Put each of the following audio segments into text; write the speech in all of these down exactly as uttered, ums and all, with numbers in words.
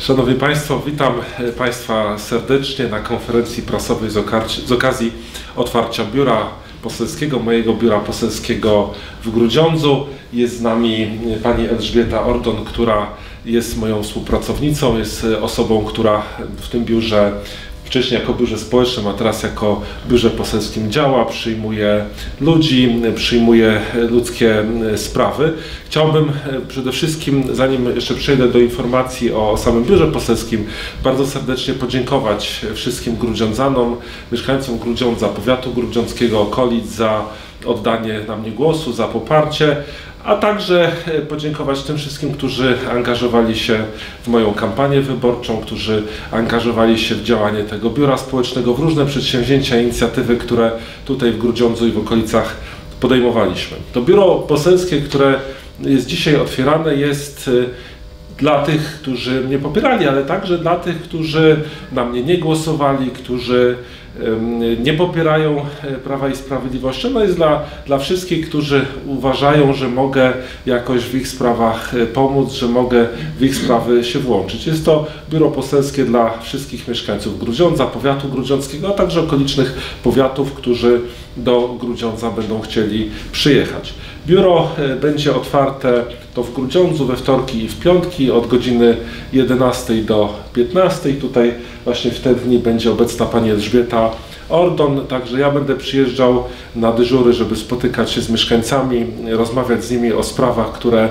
Szanowni Państwo, witam Państwa serdecznie na konferencji prasowej z, z okazji otwarcia biura poselskiego, mojego biura poselskiego w Grudziądzu. Jest z nami pani Elżbieta Ordon, która jest moją współpracownicą, jest osobą, która w tym biurze wcześniej jako biurze społecznym, a teraz jako biurze poselskim działa, przyjmuje ludzi, przyjmuje ludzkie sprawy. Chciałbym przede wszystkim, zanim jeszcze przejdę do informacji o samym biurze poselskim, bardzo serdecznie podziękować wszystkim grudziądzanom, mieszkańcom Grudziądza, powiatu grudziąckiego, okolic za oddanie na mnie głosu, za poparcie, a także podziękować tym wszystkim, którzy angażowali się w moją kampanię wyborczą, którzy angażowali się w działanie tego biura społecznego, w różne przedsięwzięcia, inicjatywy, które tutaj w Grudziądzu i w okolicach podejmowaliśmy. To biuro poselskie, które jest dzisiaj otwierane, jest dla tych, którzy mnie popierali, ale także dla tych, którzy na mnie nie głosowali, którzy nie popierają Prawa i Sprawiedliwości. Ono jest dla, dla wszystkich, którzy uważają, że mogę jakoś w ich sprawach pomóc, że mogę w ich sprawy się włączyć. Jest to biuro poselskie dla wszystkich mieszkańców Grudziądza, powiatu grudziąckiego, a także okolicznych powiatów, którzy do Grudziądza będą chcieli przyjechać. Biuro będzie otwarte to w Grudziądzu we wtorki i w piątki od godziny jedenastej do piętnastej. Tutaj właśnie w te dni będzie obecna pani Elżbieta Ordon, także ja będę przyjeżdżał na dyżury, żeby spotykać się z mieszkańcami, rozmawiać z nimi o sprawach, które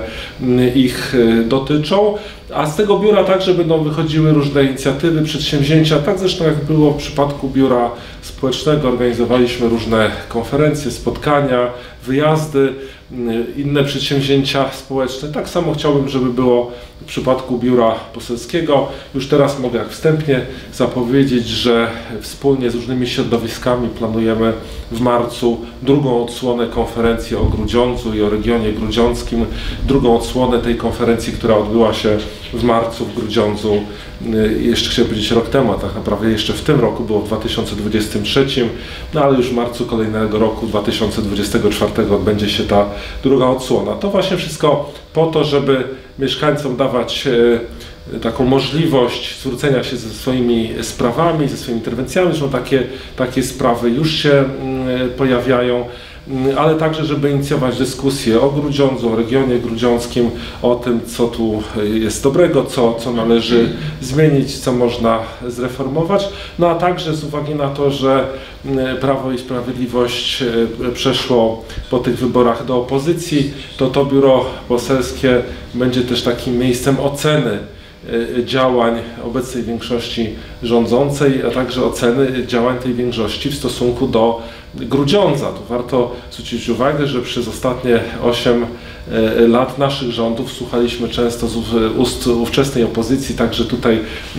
ich dotyczą, a z tego biura także będą wychodziły różne inicjatywy, przedsięwzięcia, tak zresztą jak było w przypadku biura społecznego, organizowaliśmy różne konferencje, spotkania, wyjazdy, inne przedsięwzięcia społeczne. Tak samo chciałbym, żeby było w przypadku biura poselskiego. Już teraz mogę jak wstępnie zapowiedzieć, że wspólnie z różnymi środowiskami planujemy w marcu drugą odsłonę konferencji o Grudziądzu i o regionie grudziąckim. Drugą odsłonę tej konferencji, która odbyła się w marcu w Grudziądzu, jeszcze chciałem powiedzieć rok temu, a tak naprawdę jeszcze w tym roku, było w dwa tysiące dwudziestym trzecim, no ale już w marcu kolejnego roku, dwa tysiące dwudziestego czwartego, odbędzie się ta druga odsłona. To właśnie wszystko po to, żeby mieszkańcom dawać e, taką możliwość zwrócenia się ze swoimi sprawami, ze swoimi interwencjami. Zresztą takie, takie sprawy już się mm, pojawiają, ale także, żeby inicjować dyskusję o Grudziądzu, o regionie grudziąckim, o tym, co tu jest dobrego, co, co należy zmienić, co można zreformować. No a także z uwagi na to, że Prawo i Sprawiedliwość przeszło po tych wyborach do opozycji, to to biuro poselskie będzie też takim miejscem oceny działań obecnej większości rządzącej, a także oceny działań tej większości w stosunku do Grudziądza. Tu warto zwrócić uwagę, że przez ostatnie osiem lat naszych rządów słuchaliśmy często z ust ówczesnej opozycji, także tutaj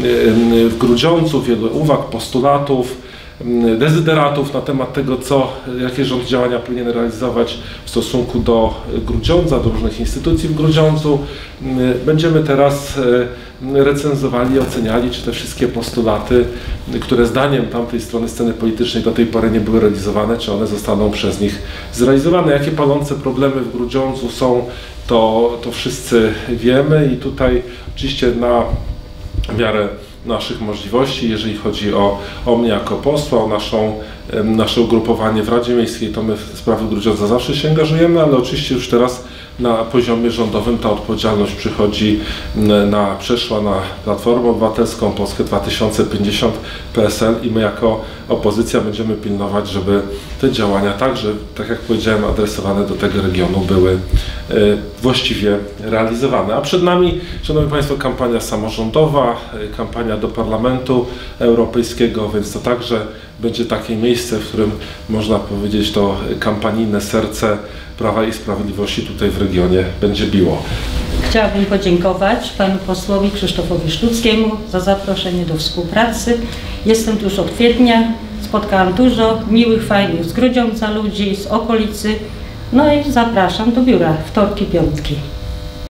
w Grudziądzu, wielu uwag, postulatów, dezyderatów na temat tego, co, jakie rząd działania powinien realizować w stosunku do Grudziądza, do różnych instytucji w Grudziądzu. Będziemy teraz recenzowali i oceniali, czy te wszystkie postulaty, które zdaniem tamtej strony sceny politycznej do tej pory nie były realizowane, czy one zostaną przez nich zrealizowane. Jakie palące problemy w Grudziądzu są, to, to wszyscy wiemy i tutaj oczywiście na miarę naszych możliwości, jeżeli chodzi o, o mnie jako posła, o naszą, nasze ugrupowanie w Radzie Miejskiej, to my w sprawy Grudziądza zawsze się angażujemy, ale oczywiście już teraz na poziomie rządowym ta odpowiedzialność przychodzi na, przeszła na Platformę Obywatelską, Polskę dwa tysiące pięćdziesiąt, P S L i my jako opozycja będziemy pilnować, żeby te działania także, tak jak powiedziałem, adresowane do tego regionu były y, właściwie realizowane. A przed nami, Szanowni Państwo, kampania samorządowa, y, kampania do Parlamentu Europejskiego, więc to także będzie takie miejsce, w którym można powiedzieć to kampanijne serce Prawa i Sprawiedliwości tutaj w regionie będzie biło. Chciałabym podziękować panu posłowi Krzysztofowi Sztuckiemu za zaproszenie do współpracy. Jestem tu już od kwietnia, spotkałam dużo miłych, fajnych z Grudziądza ludzi, z okolicy, no i zapraszam do biura wtorki, piątki.